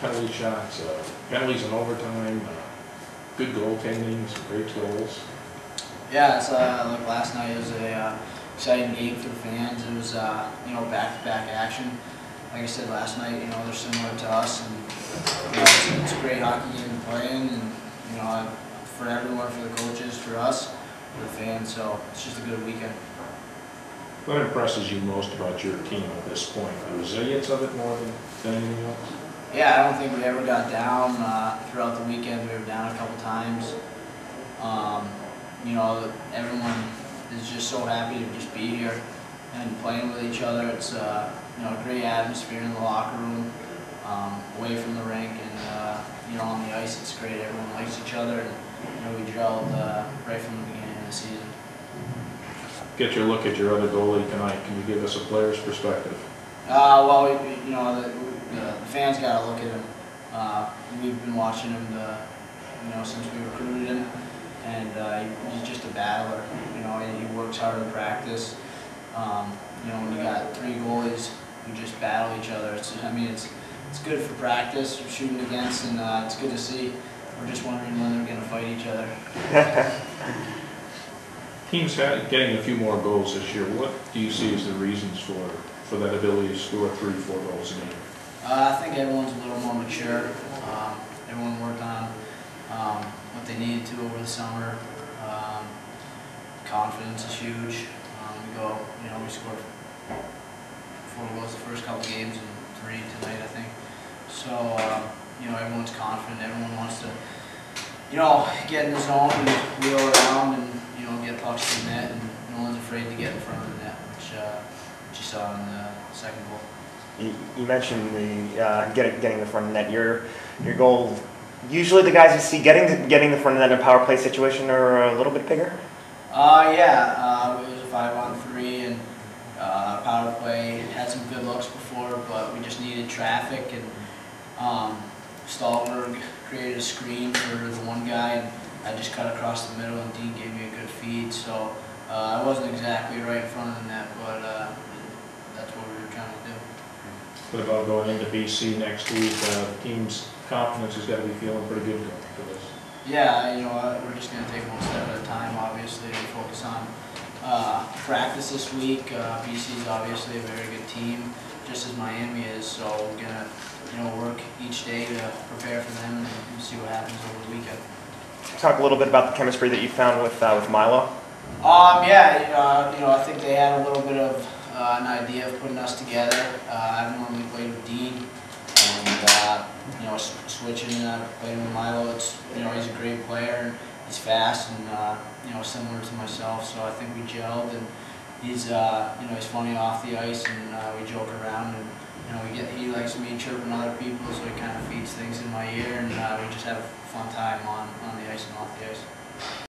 penalty shots, penalties in overtime, good goaltending, some great goals. Yeah, it's like last night, it was a exciting game for the fans. It was back-to-back action. Like I said last night, they're similar to us, and it's a great hockey game to play in, and for everyone, for the coaches, for us, for the fans. So it's just a good weekend. What impresses you most about your team at this point? The resilience of it more than anything else? Yeah, I don't think we ever got down throughout the weekend. We were down a couple times. Everyone is just so happy to just be here and playing with each other. It's a great atmosphere in the locker room, away from the rink, and on the ice it's great. Everyone likes each other, and we gelled right from the beginning of the season. Get your look at your other goalie tonight. Can you give us a player's perspective? The fans got to look at him. We've been watching him since we recruited him, and he's just a battler. He works hard in practice. When you got three goalies who just battle each other, it's good for practice, shooting against, and it's good to see. We're just wondering when they're going to fight each other. Teams getting a few more goals this year. What do you see as the reasons for that ability to score 3-4 goals a game? I think everyone's a little more mature. Everyone worked on what they needed to over the summer. Confidence is huge. We scored 4 goals the first couple games and 3 tonight, I think. So, everyone's confident. Everyone wants to, get in the zone and wheel around and, get pucks to the net, and no one's afraid to get in front of the net, which you saw in the second goal. You mentioned the getting the front of the net. Your goal. Usually, the guys you see getting the front of the net in a power play situation are a little bit bigger. It was a 5-on-3, and power play had some good looks before, but we just needed traffic, and Stallberg created a screen for the one guy, and I just cut across the middle, and Dean gave me a good feed. So I wasn't exactly right in front of the net, but that's what we were trying to do. What about going into BC next week? The team's confidence has got to be feeling pretty good for this. Yeah, we're just going to take one step at a time, obviously, and focus on practice this week. BC is obviously a very good team, just as Miami is, so we're going to work each day to prepare for them and see what happens over the weekend. Talk a little bit about the chemistry that you found with Milo. I think they had a little bit of an idea of putting us together. I've normally played with Dean, and switching and playing with Milo. He's a great player, and he's fast, and similar to myself. So I think we gelled, and he's funny off the ice, and we joke around, and he likes me chirping other people, so he kind of feeds things in my ear, and we just have a fun time on the ice and off the ice.